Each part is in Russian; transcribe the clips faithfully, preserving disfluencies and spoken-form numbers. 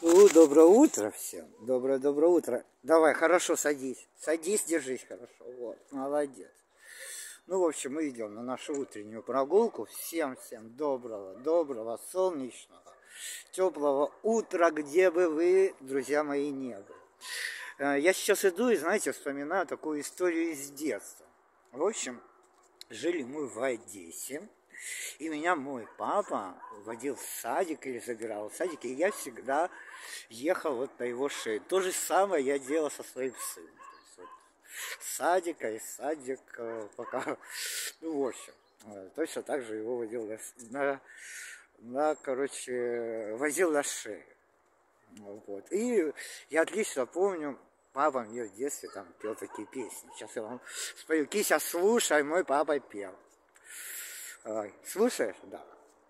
У, доброе утро всем. Доброе-доброе утро. Давай, хорошо, садись. Садись, держись хорошо. Вот, молодец. Ну, в общем, мы идем на нашу утреннюю прогулку. Всем-всем доброго, доброго, солнечного, теплого утра, где бы вы, друзья мои, не были. Я сейчас иду и, знаете, вспоминаю такую историю из детства. В общем, жили мы в Одессе. И меня мой папа водил в садик или забирал в садик, и я всегда ехал вот на его шее. То же самое я делал со своим сыном. То есть вот с садика и садик, пока, ну, в общем, точно так же его водил на, на, на короче, возил на шее. Вот. И я отлично помню, папа мне в детстве там пел такие песни. Сейчас я вам спою. Кися, слушай, мой папа пел. Слушаешь? Да.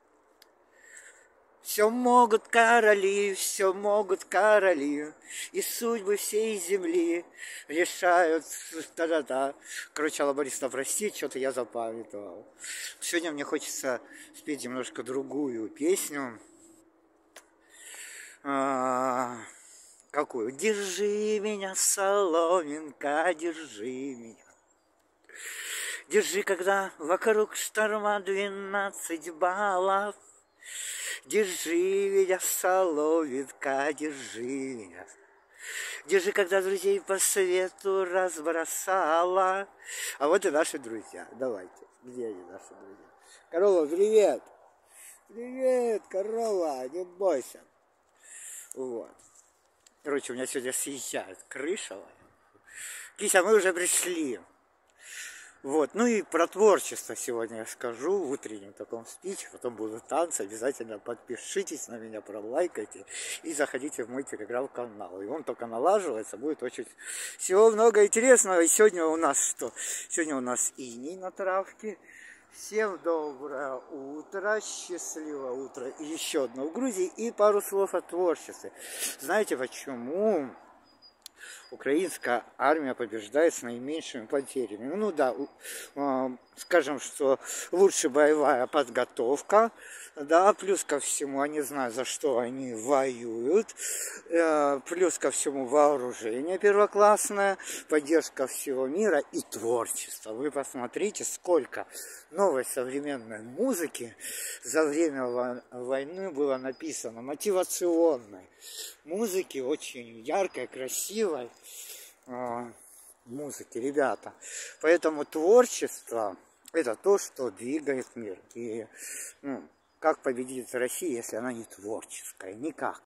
Все могут короли, все могут короли, и судьбы всей земли решают. Та-да-да. Короче, Алла Борисовна, прости, что-то я запамятовал. Сегодня мне хочется спеть немножко другую песню. А, какую? Держи меня, соломинка, держи меня. Держи, когда вокруг шторма двенадцать баллов. Держи меня, соломинка, держи меня. Держи, когда друзей по свету разбросала. А вот и наши друзья. Давайте. Где они, наши друзья? Корова, привет! Привет, корова, не бойся. Вот. Короче, у меня сегодня съезжает крыша. Кися, мы уже пришли. Вот, ну и про творчество сегодня я скажу в утреннем таком спиче, потом будут танцы, обязательно подпишитесь на меня, пролайкайте и заходите в мой телеграм-канал, и он только налаживается, будет очень всего много интересного. И сегодня у нас что? Сегодня у нас иней на травке. Всем доброе утро, счастливое утро, и еще одно в Грузии, и пару слов о творчестве. Знаете почему украинская армия побеждает с наименьшими потерями? Ну да, скажем, что лучше боевая подготовка, да, плюс ко всему, они знают, за что они воюют, плюс ко всему вооружение первоклассное, поддержка всего мира и творчество. Вы посмотрите, сколько новой современной музыки за время войны было написано, мотивационной музыки, очень яркой, красивой э, музыки, ребята. Поэтому творчество — это то, что двигает мир. И ну, как победит Россия, если она не творческая? Никак.